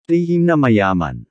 Lihim na mayaman.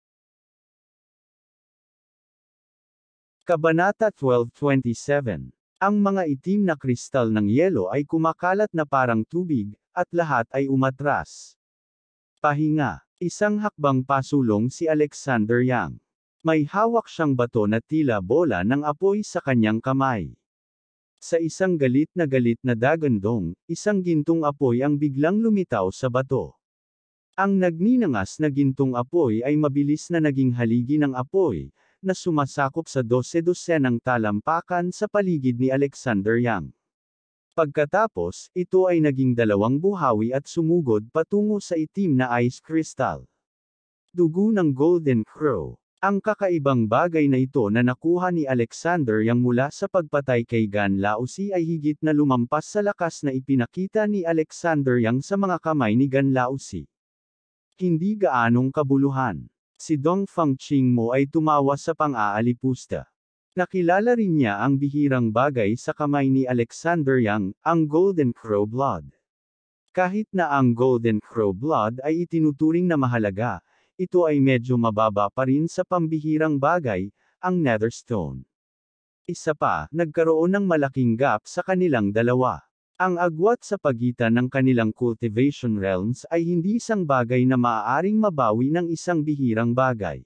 Kabanata 12:27. Ang mga itim na kristal ng yelo ay kumakalat na parang tubig, at lahat ay umatras. Pahinga. Isang hakbang pasulong si Alexander Yang. May hawak siyang bato na tila bola ng apoy sa kanyang kamay. Sa isang galit na dagandong, isang gintong apoy ang biglang lumitaw sa bato. Ang nagninangas na gintong apoy ay mabilis na naging haligi ng apoy, na sumasakop sa 12-dosenang talampakan sa paligid ni Alexander Yang. Pagkatapos, ito ay naging dalawang buhawi at sumugod patungo sa itim na ice crystal. Dugo ng Golden Crow. Ang kakaibang bagay na ito na nakuha ni Alexander Yang mula sa pagpatay kay Gan Laozi ay higit na lumampas sa lakas na ipinakita ni Alexander Yang sa mga kamay ni Gan Laozi. Hindi gaanong kabuluhan. Si Dong Fangqingmo ay tumawa sa pang-aalipusta. Nakilala rin niya ang bihirang bagay sa kamay ni Alexander Yang, ang Golden Crow Blood. Kahit na ang Golden Crow Blood ay itinuturing na mahalaga, ito ay medyo mababa pa rin sa pambihirang bagay, ang Netherstone. Isa pa, nagkaroon ng malaking gap sa kanilang dalawa. Ang agwat sa pagitan ng kanilang cultivation realms ay hindi isang bagay na maaaring mabawi ng isang bihirang bagay.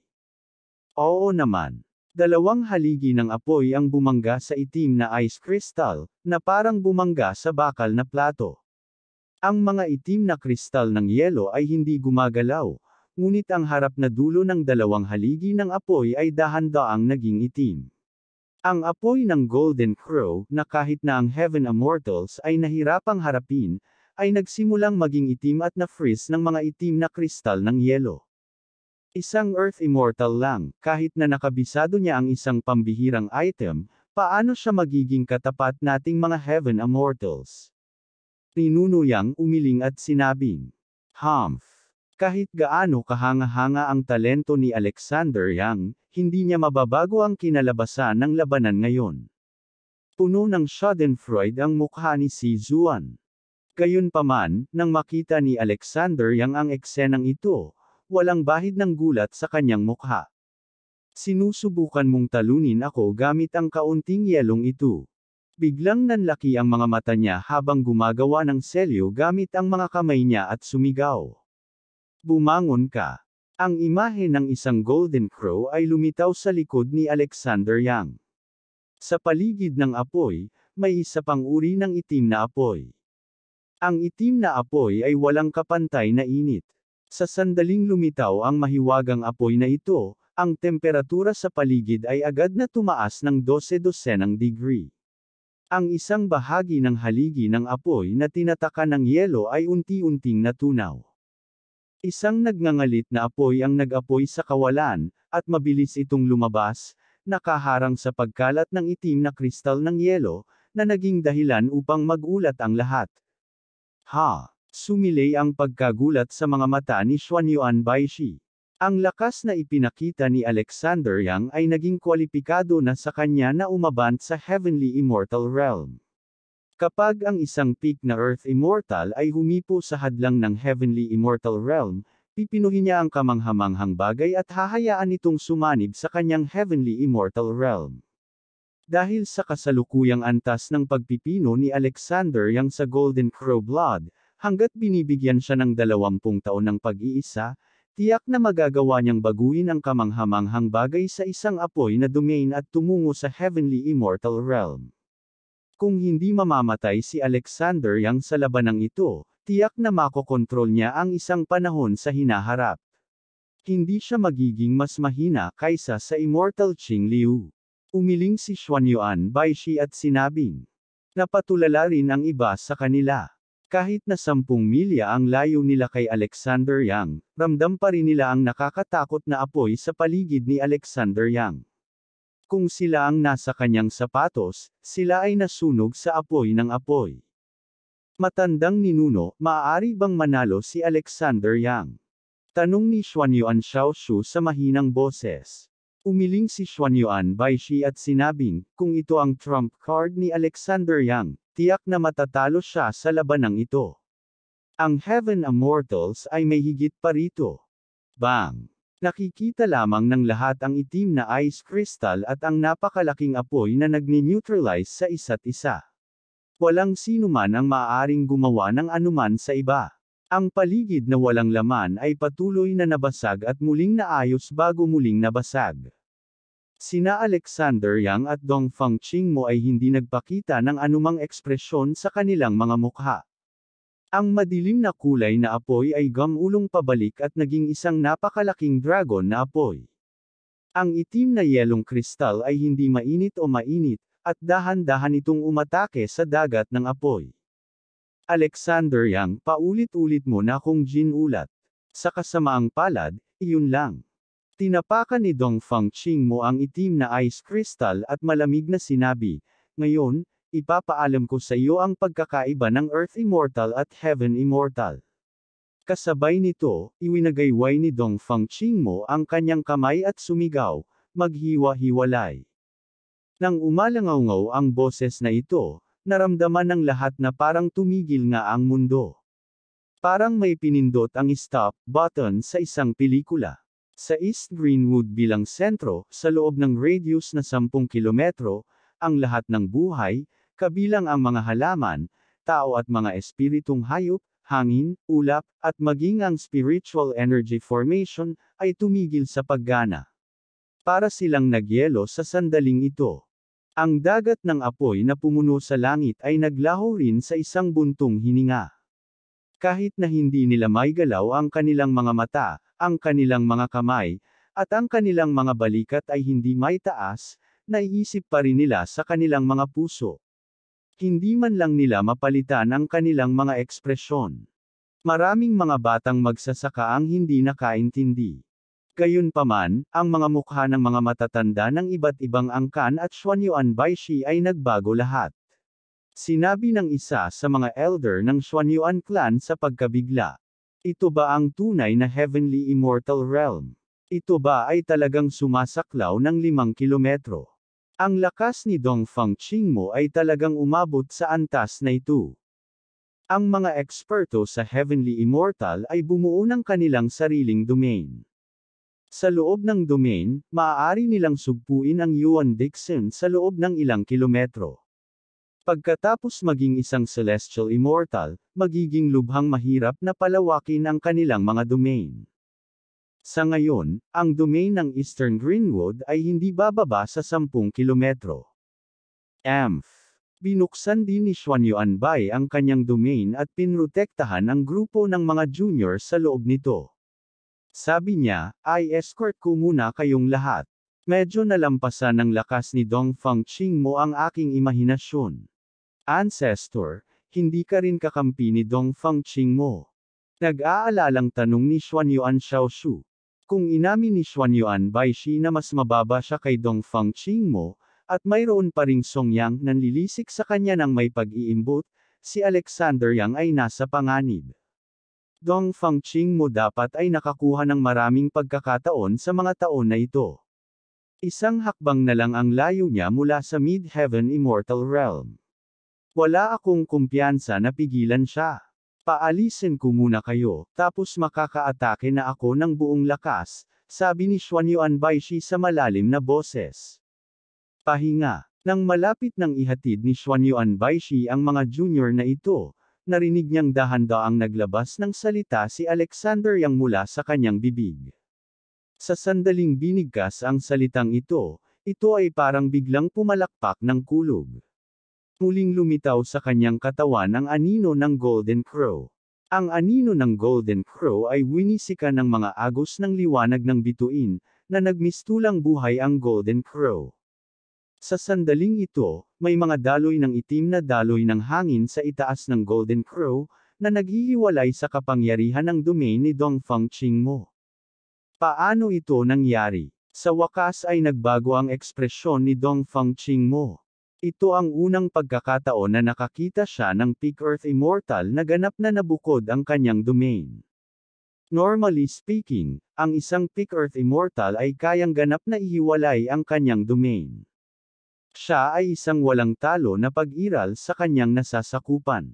Oo naman. Dalawang haligi ng apoy ang bumangga sa itim na ice crystal, na parang bumangga sa bakal na plato. Ang mga itim na kristal ng yelo ay hindi gumagalaw, ngunit ang harap na dulo ng dalawang haligi ng apoy ay dahan-daang naging itim. Ang apoy ng Golden Crow, na kahit na ang Heaven Immortals ay nahirapang harapin, ay nagsimulang maging itim at na-freeze ng mga itim na kristal ng yelo. Isang Earth Immortal lang, kahit na nakabisado niya ang isang pambihirang item, paano siya magiging katapat nating mga Heaven Immortals? Ninuno Yang umiling at sinabing, "Humph. Kahit gaano kahanga-hanga ang talento ni Alexander Yang, hindi niya mababago ang kinalabasan ng labanan ngayon." Puno ng schadenfreude ang mukha ni Si Zuan. Gayunpaman, nang makita ni Alexander Yang ang eksenang ito, walang bahid ng gulat sa kanyang mukha. "Sinusubukan mong talunin ako gamit ang kaunting yelong ito." Biglang nanlaki ang mga mata niya habang gumagawa ng selyo gamit ang mga kamay niya at sumigaw. "Bumangon ka." Ang imahe ng isang Golden Crow ay lumitaw sa likod ni Alexander Yang. Sa paligid ng apoy, may isa pang uri ng itim na apoy. Ang itim na apoy ay walang kapantay na init. Sa sandaling lumitaw ang mahiwagang apoy na ito, ang temperatura sa paligid ay agad na tumaas ng 12-dosenang degree. Ang isang bahagi ng haligi ng apoy na tinatakan ng yelo ay unti-unting natunaw. Isang nagngangalit na apoy ang nag-apoy sa kawalan, at mabilis itong lumabas, nakaharang sa pagkalat ng itim na kristal ng yelo, na naging dahilan upang magulat ang lahat. Ha! Sumilay ang pagkagulat sa mga mata ni Xuanyuan Baishi. Ang lakas na ipinakita ni Alexander Yang ay naging kwalipikado na sa kanya na umabant sa Heavenly Immortal Realm. Kapag ang isang peak na Earth Immortal ay humipo sa hadlang ng Heavenly Immortal Realm, pipinuhin niya ang kamanghamanghang bagay at hahayaan itong sumanib sa kanyang Heavenly Immortal Realm. Dahil sa kasalukuyang antas ng pagpipino ni Alexander Yang sa Golden Crow Blood, hanggat binibigyan siya ng 20 taon ng pag-iisa, tiyak na magagawa niyang baguhin ang kamanghamanghang bagay sa isang apoy na domain at tumungo sa Heavenly Immortal Realm. Kung hindi mamamatay si Alexander Yang sa labanang ito, tiyak na makokontrol niya ang isang panahon sa hinaharap. Hindi siya magiging mas mahina kaysa sa Immortal Qing Liu. Umiling si Xuanyuan Baishi at sinabing, napatulala rin ang iba sa kanila. Kahit na 10 milya ang layo nila kay Alexander Yang, ramdam pa rin nila ang nakakatakot na apoy sa paligid ni Alexander Yang. Kung sila ang nasa kanyang sapatos, sila ay nasunog sa apoy ng apoy. Matandang ninuno, maaari bang manalo si Alexander Yang? Tanong ni Xuanyuan Xiaoshu sa mahinang boses. Umiling si Xuanyuan Baishi at sinabing, kung ito ang trump card ni Alexander Yang, tiyak na matatalo siya sa labanang ito. Ang Heaven Immortals ay may higit pa rito. Bang! Nakikita lamang ng lahat ang itim na ice crystal at ang napakalaking apoy na nagni-neutralize sa isa't isa. Walang sino man ang maaaring gumawa ng anuman sa iba. Ang paligid na walang laman ay patuloy na nabasag at muling naayos bago muling nabasag. Sina Alexander Yang at Dong Fangqing mo ay hindi nagpakita ng anumang ekspresyon sa kanilang mga mukha. Ang madilim na kulay na apoy ay gumulong pabalik at naging isang napakalaking dragon na apoy. Ang itim na yelong kristal ay hindi mainit o mainit, at dahan-dahan itong umatake sa dagat ng apoy. Alexander Yang, paulit-ulit mo na akong ginulat. Sa kasamaang palad, iyon lang. Tinapakan ni Dong Fangqing mo ang itim na ice crystal at malamig na sinabi, "Ngayon, ipapaalam ko sa iyo ang pagkakaiba ng Earth Immortal at Heaven Immortal." Kasabay nito, iwinagayway ni Dong Fangqing mo ang kanyang kamay at sumigaw, "Maghiwa-hiwalay." Nang umalangaw ang boses na ito, naramdaman ng lahat na parang tumigil nga ang mundo. Parang may pinindot ang stop button sa isang pelikula. Sa East Greenwood bilang sentro, sa loob ng radius na 10 kilometro, ang lahat ng buhay, kabilang ang mga halaman, tao at mga espiritong hayop, hangin, ulap, at maging ang spiritual energy formation, ay tumigil sa paggana. Para silang nagyelo sa sandaling ito. Ang dagat ng apoy na pumuno sa langit ay naglaho rin sa isang buntong hininga. Kahit na hindi nila maigalaw ang kanilang mga mata, ang kanilang mga kamay, at ang kanilang mga balikat ay hindi maitaas, naiisip pa rin nila sa kanilang mga puso. Hindi man lang nila mapalitan ang kanilang mga ekspresyon. Maraming mga batang magsasaka ang hindi nakaintindi. Gayunpaman, ang mga mukha ng mga matatanda ng iba't ibang angkan at Xuanyuan Baishi ay nagbago lahat. Sinabi ng isa sa mga elder ng Xuanyuan clan sa pagkabigla. Ito ba ang tunay na Heavenly Immortal Realm? Ito ba ay talagang sumasaklaw ng 5 kilometro? Ang lakas ni Dong Fangqing mo ay talagang umabot sa antas na ito. Ang mga eksperto sa Heavenly Immortal ay bumuo ng kanilang sariling domain. Sa loob ng domain, maaari nilang sugpuin ang Yuan Dixon sa loob ng ilang kilometro. Pagkatapos maging isang Celestial Immortal, magiging lubhang mahirap na palawakin ang kanilang mga domain. Sa ngayon, ang domain ng Eastern Greenwood ay hindi bababa sa 10 kilometro. Binuksan din ni Xuanyuan Bai ang kanyang domain at pinrotektahan ang grupo ng mga junior sa loob nito. Sabi niya, "I-escort ko muna kayong lahat. Medyo nalampasan ng lakas ni Dong Fangqing mo ang aking imahinasyon. Ancestor, hindi ka rin kakampi ni Dong Fangqing mo." Nag-aalalang tanong ni Xuanyuan Xiaoshu. Kung inamin ni Xuanyuan Baishi na mas mababa siya kay Dong Fangqing mo, at mayroon pa ring Song Yang nanlilisik sa kanya ng may pag-iimbot, si Alexander Yang ay nasa panganib. Dong Fangqing mo dapat ay nakakuha ng maraming pagkakataon sa mga taon na ito. Isang hakbang na lang ang layo niya mula sa Mid-Heaven Immortal Realm. Wala akong kumpiyansa na pigilan siya. Paalisin ko muna kayo, tapos makakaatake na ako ng buong lakas, sabi ni Xuanyuan Baishi sa malalim na boses. Pahinga. Nang malapit nang ihatid ni Xuanyuan Baishi ang mga junior na ito, narinig niyang dahan-daang naglabas ng salita si Alexander Yang mula sa kanyang bibig. Sa sandaling binigkas ang salitang ito ay parang biglang pumalakpak ng kulog. Muling lumitaw sa kanyang katawan ang anino ng Golden Crow. Ang anino ng Golden Crow ay winisika ng mga agos ng liwanag ng bituin, na nagmistulang buhay ang Golden Crow. Sa sandaling ito, may mga daloy ng itim na daloy ng hangin sa itaas ng Golden Crow, na naghihiwalay sa kapangyarihan ng domain ni Dong Fangqing mo. Paano ito nangyari? Sa wakas ay nagbago ang ekspresyon ni Dong Fangqing mo. Ito ang unang pagkakataon na nakakita siya ng Peak Earth Immortal na ganap na nabukod ang kanyang domain. Normally speaking, ang isang Peak Earth Immortal ay kayang ganap na ihiwalay ang kanyang domain. Siya ay isang walang talo na pag-iral sa kanyang nasasakupan.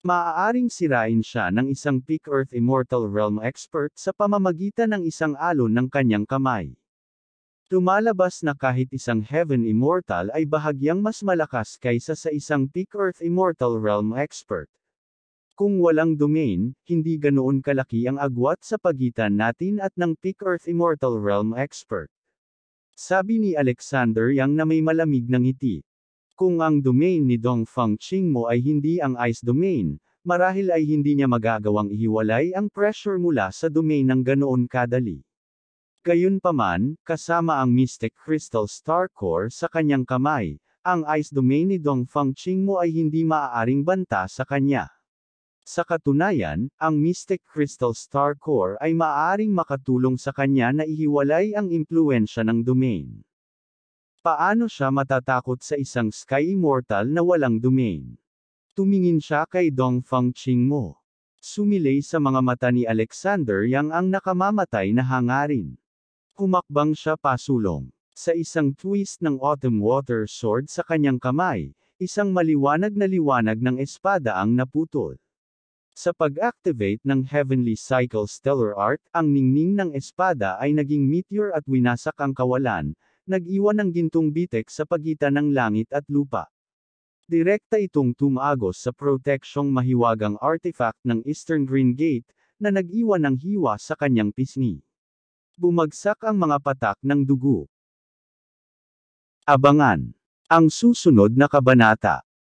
Maaaring sirain siya ng isang Peak Earth Immortal Realm expert sa pamamagitan ng isang alon ng kanyang kamay. Lumalabas na kahit isang Heaven Immortal ay bahagyang mas malakas kaysa sa isang Peak Earth Immortal Realm expert. Kung walang domain, hindi ganoon kalaki ang agwat sa pagitan natin at ng Peak Earth Immortal Realm expert. Sabi ni Alexander Yang na may malamig na ngiti. Kung ang domain ni Dongfang Qingmo ay hindi ang ice domain, marahil ay hindi niya magagawang ihiwalay ang pressure mula sa domain ng ganoon kadali. Gayunpaman, kasama ang Mystic Crystal Star Core sa kanyang kamay, ang ice domain ni Dongfang Qingmo ay hindi maaaring banta sa kanya. Sa katunayan, ang Mystic Crystal Star Core ay maaaring makatulong sa kanya na ihiwalay ang impluwensya ng domain. Paano siya matatakot sa isang Sky Immortal na walang domain? Tumingin siya kay Dongfang Qingmo. Sumilay sa mga mata ni Alexander Yang ang nakamamatay na hangarin. Humakbang siya pasulong. Sa isang twist ng Autumn Water Sword sa kanyang kamay, isang maliwanag na liwanag ng espada ang naputol. Sa pag-activate ng Heavenly Cycle Stellar Art, ang ningning ng espada ay naging meteor at winasak ang kawalan, nag-iwan ng gintong bitek sa pagitan ng langit at lupa. Direkta itong tumagos sa proteksyong mahiwagang artifact ng Eastern Green Gate, na nag-iwan ng hiwa sa kanyang pisngi. Bumagsak ang mga patak ng dugo. Abangan ang susunod na kabanata.